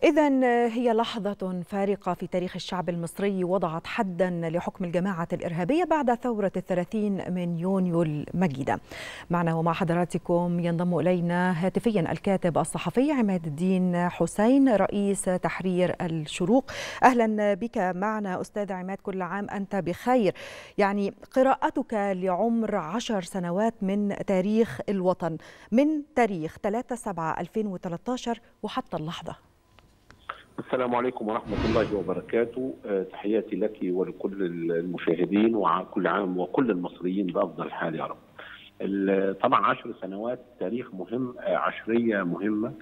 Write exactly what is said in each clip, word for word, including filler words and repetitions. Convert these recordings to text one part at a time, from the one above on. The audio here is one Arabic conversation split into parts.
إذن هي لحظة فارقة في تاريخ الشعب المصري وضعت حدا لحكم الجماعة الإرهابية بعد ثورة الثلاثين من يونيو المجيدة. معنا ومع حضراتكم ينضم إلينا هاتفيا الكاتب الصحفي عماد الدين حسين رئيس تحرير الشروق. أهلا بك معنا أستاذ عماد، كل عام أنت بخير. يعني قراءتك لعمر عشر سنوات من تاريخ الوطن، من تاريخ ثلاثة سبعة ألفين وثلاثة عشر وحتى اللحظة. السلام عليكم ورحمة الله وبركاته. تحياتي لك ولكل المشاهدين وكل عام وكل المصريين بأفضل حال يا رب. طبعا عشر سنوات تاريخ مهم، عشرية مهمة،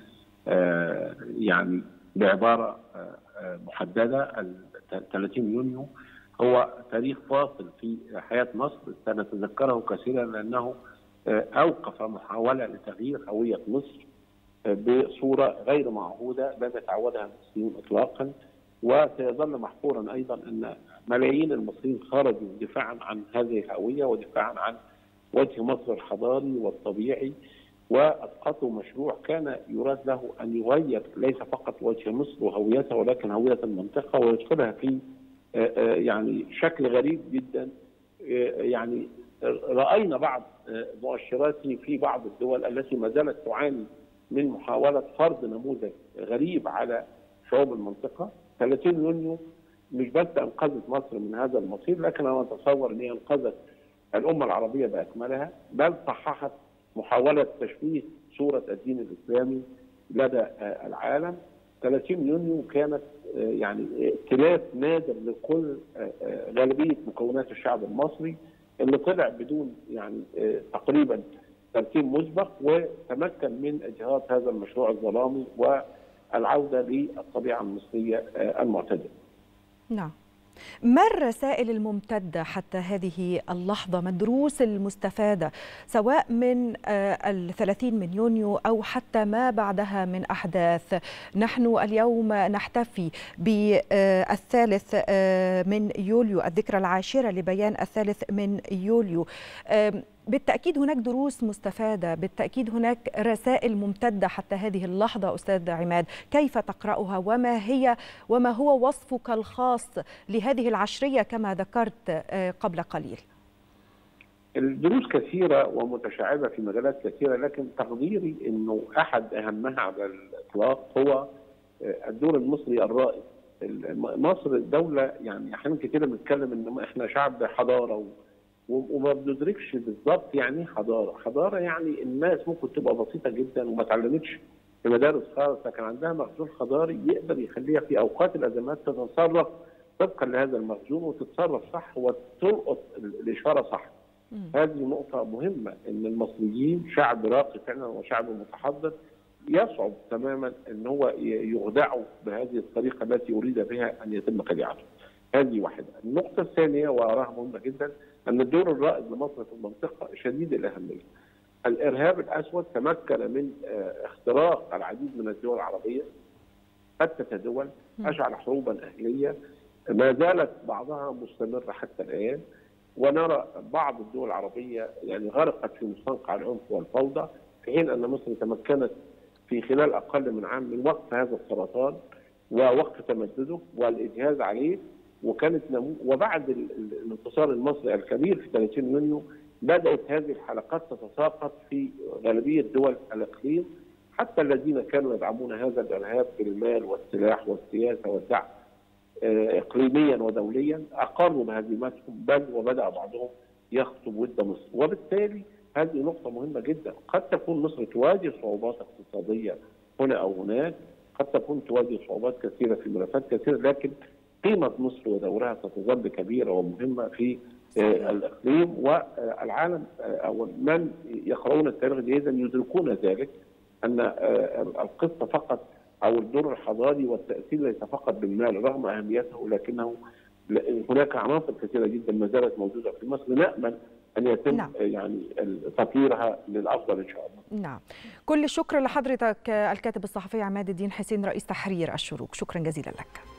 يعني بعبارة محددة ثلاثين يونيو هو تاريخ فاصل في حياة مصر سنتذكره كثيرا، لأنه أوقف محاولة لتغيير هوية مصر بصورة غير معهودة لم يتعودها المصريين إطلاقا، وسيظل محفورا أيضا أن ملايين المصريين خرجوا دفاعا عن هذه الهوية ودفاعا عن وجه مصر الحضاري والطبيعي، وأسقطوا مشروع كان يراد له أن يغير ليس فقط وجه مصر وهويتها ولكن هوية المنطقة ويدخلها في يعني شكل غريب جدا. يعني رأينا بعض مؤشراته في بعض الدول التي ما زالت تعاني من محاولة فرض نموذج غريب على شعوب المنطقة. ثلاثين يونيو مش بس أنقذت مصر من هذا المصير، لكن أنا أتصور أن هي أنقذت الأمة العربية بأكملها، بل صححت محاولة تشويه صورة الدين الإسلامي لدى العالم. ثلاثين يونيو كانت يعني ائتلاف نادر لكل غالبية مكونات الشعب المصري اللي طلع بدون يعني تقريبا ترتيب مسبق، وتمكن من إجهاض هذا المشروع الظلامي والعودة للطبيعة المصرية المعتدلة. نعم. ما الرسائل الممتدة حتى هذه اللحظة؟ ما الدروس المستفادة سواء من الثلاثين من يونيو أو حتى ما بعدها من أحداث؟ نحن اليوم نحتفي بالثالث من يوليو، الذكرى العاشرة لبيان الثالث من يوليو. بالتأكيد هناك دروس مستفادة، بالتأكيد هناك رسائل ممتدة حتى هذه اللحظة. أستاذ عماد، كيف تقرأها وما هي وما هو وصفك الخاص لهذه العشرية كما ذكرت قبل قليل؟ الدروس كثيرة ومتشعبة في مجالات كثيرة، لكن تقديري أنه أحد أهمها على الإطلاق هو الدور المصري الرائد. مصر دولة يعني أحيانا كثيرة بنتكلم أن إحنا شعب حضارة وما بندركش بالظبط يعني حضاره، حضاره يعني الناس ممكن تبقى بسيطه جدا وما اتعلمتش في مدارس خالص، لكن عندها مخزون حضاري يقدر يخليها في اوقات الازمات تتصرف طبقا لهذا المخزون وتتصرف صح وتلقط الاشاره صح. م. هذه نقطه مهمه، ان المصريين شعب راقي فعلا وشعب متحضر، يصعب تماما ان هو يخدعه بهذه الطريقه التي اريد بها ان يتم خديعته. هذه واحده. النقطه الثانيه واراها مهمه جدا، أن الدور الرائد لمصر في المنطقة شديد الأهمية. الإرهاب الأسود تمكن من اختراق العديد من الدول العربية، ستة دول، أشعل حروبا أهلية ما زالت بعضها مستمرة حتى الآن، ونرى بعض الدول العربية يعني غرقت في مستنقع العنف والفوضى، في حين أن مصر تمكنت في خلال أقل من عام من وقف هذا السرطان ووقف تمدده والإجهاز عليه. وكانت نمو وبعد الانتصار المصري الكبير في ثلاثين يونيو بدات هذه الحلقات تتساقط في غالبيه دول الاقليم، حتى الذين كانوا يدعمون هذا الارهاب بالمال والسلاح والسياسه والدعم اقليميا ودوليا اقروا بهزيمتهم، بل وبدا بعضهم يخطب ود مصر. وبالتالي هذه نقطه مهمه جدا. قد تكون مصر تواجه صعوبات اقتصاديه هنا او هناك، قد تكون تواجه صعوبات كثيره في ملفات كثيره، لكن قيمة مصر ودورها ستظل كبيرة ومهمة في الإقليم والعالم، أو من يقرؤون التاريخ جيدا يدركون ذلك، أن القصة فقط أو الدور الحضاري والتأثير ليس فقط بالمال رغم أهميته، لكنه هناك عناصر كثيرة جدا ما زالت موجودة في مصر نأمل أن يتم نعم. يعني تطويرها للأفضل إن شاء الله. نعم. كل الشكر لحضرتك الكاتب الصحفي عماد الدين حسين رئيس تحرير الشروق، شكرا جزيلا لك.